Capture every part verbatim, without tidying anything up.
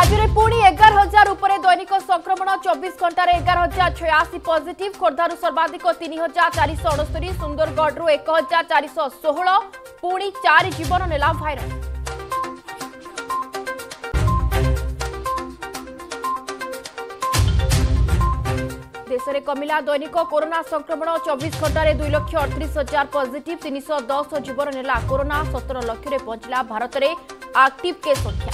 राज्य में पुणी एगार हजार उपरे दैनिक संक्रमण चौबीस घंटे एगार हजार छयासी पॉजिटिव खोर्धारू सर्वाधिक तीन हजार चार अणस्तरी सुंदरगढ़ एक हजार चार षोह पुणी चार जीवन नेला भाइरस। देश में कमिला दैनिक कोरोना संक्रमण चौबीस घंटे दुई लक्ष अड़तीस हजार पॉजिटिव तीन सौ दस जीवन नेला कोरोना सतर लक्ष में पहुंचला भारत में एक्टिव केस संख्या।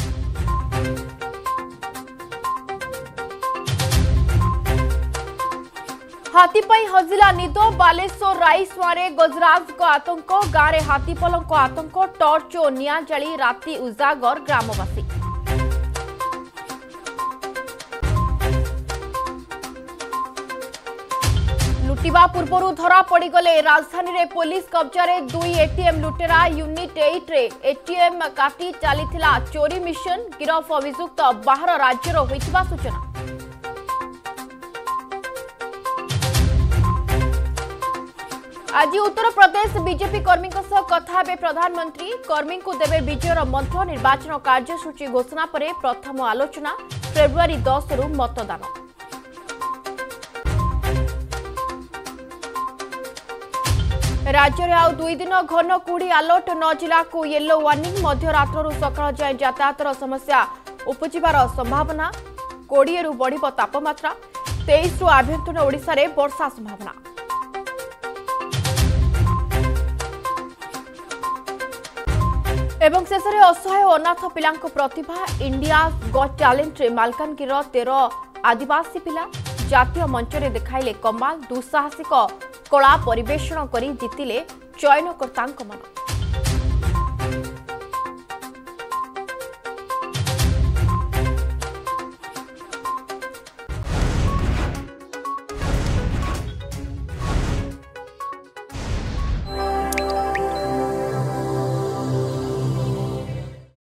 हाथी पई हजिला निद बालेश्वर राईसुआरे गजराज को आतंक गाँव में हाथीपल आतंक टर्च और निया जाली राति उजागर ग्रामवासी। लुटिबा पूर्व धरा पड़गले राजधानी रे पुलिस कब्जा दुई एटीएम लुटेरा यूनिट एट रे एटीएम काटी चलीथिला चोरी मिशन गिरफ अभियुक्त बाहर राज्यर होइथिबा सूचना। आज उत्तर प्रदेश बीजेपी कर्मी कथा हे प्रधानमंत्री कर्मी को देवे विजयर मंत्र निर्वाचन कार्यसूची घोषणा पर प्रथम आलोचना फेब्रुआरी दस रु मतदान। राज्य में आउ दुई दिन घन कुड़ी आलर्ट नौ जिला को येलो वार्निंग मध्यरात्र सकाळ जाए यातायातर समस्या उपजिबार संभावना कोड़े रु बढ़िब तापमात्रा तेईस रु आभ्यंतर ओडिशा रे वर्षा संभावना। एवं शेष में असहाय अनाथ पिलांको प्रतिभा इंडिया गॉट टैलेंट रे मालकानगिर तेरह आदिवासी पिला जातीय मंच रे देखाइले कमाल दुस्साहसिक कला परिवेषण करी जीतिले चयनकर्तांक मन।